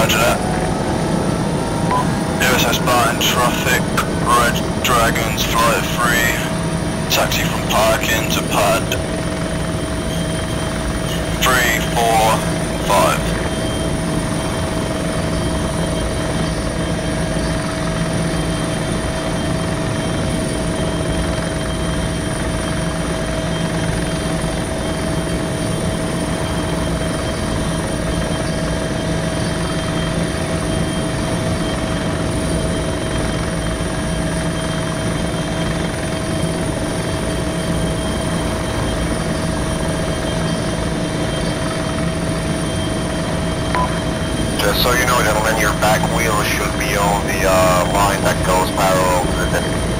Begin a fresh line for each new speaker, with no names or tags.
Roger that. USS Barton traffic, Red Dragons flight 3, taxi from parking to pad 345.
Just so you know, gentlemen, your back wheel should be on the line that goes parallel to the